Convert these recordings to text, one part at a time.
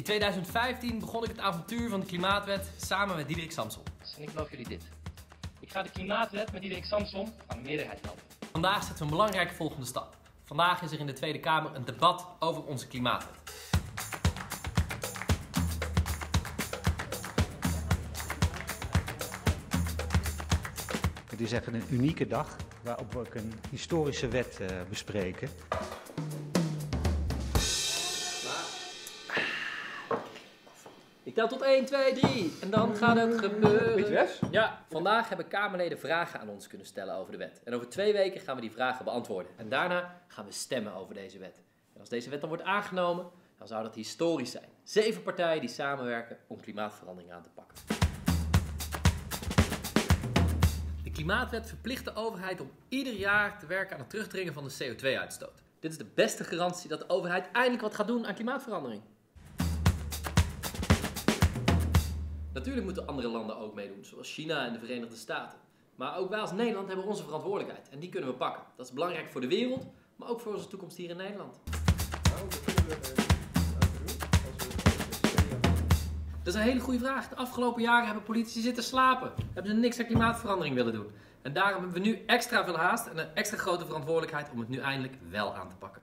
2015 begon ik het avontuur van de Klimaatwet samen met Diederik Samsom. En ik beloof jullie dit. Ik ga de Klimaatwet met Diederik Samsom aan de meerderheid helpen. Vandaag zetten we een belangrijke volgende stap. Vandaag is er in de Tweede Kamer een debat over onze Klimaatwet. Het is echt een unieke dag waarop we ook een historische wet bespreken. Ik tel tot 1, 2, 3 en dan gaat het gebeuren. Beetje les? Ja, vandaag hebben Kamerleden vragen aan ons kunnen stellen over de wet. En over 2 weken gaan we die vragen beantwoorden. En daarna gaan we stemmen over deze wet. En als deze wet dan wordt aangenomen, dan zou dat historisch zijn. 7 partijen die samenwerken om klimaatverandering aan te pakken. De Klimaatwet verplicht de overheid om ieder jaar te werken aan het terugdringen van de CO2-uitstoot. Dit is de beste garantie dat de overheid eindelijk wat gaat doen aan klimaatverandering. Natuurlijk moeten andere landen ook meedoen, zoals China en de Verenigde Staten. Maar ook wij als Nederland hebben onze verantwoordelijkheid en die kunnen we pakken. Dat is belangrijk voor de wereld, maar ook voor onze toekomst hier in Nederland. Dat is een hele goede vraag. De afgelopen jaren hebben politici zitten slapen. Hebben ze niks aan klimaatverandering willen doen. En daarom hebben we nu extra veel haast en een extra grote verantwoordelijkheid om het nu eindelijk wel aan te pakken.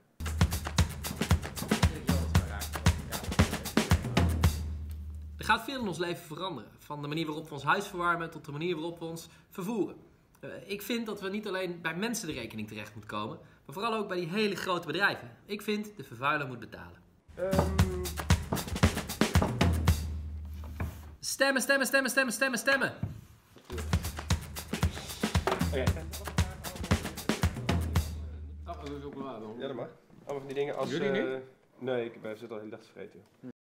Er gaat veel in ons leven veranderen. Van de manier waarop we ons huis verwarmen tot de manier waarop we ons vervoeren. Ik vind dat we niet alleen bij mensen de rekening terecht moeten komen, maar vooral ook bij die hele grote bedrijven. Ik vind de vervuiler moet betalen. Stemmen, stemmen, stemmen, stemmen, stemmen, stemmen. Ja, dat mag. Allemaal van die dingen als... Jullie niet? Nee, ik zit al de hele dag te vreten.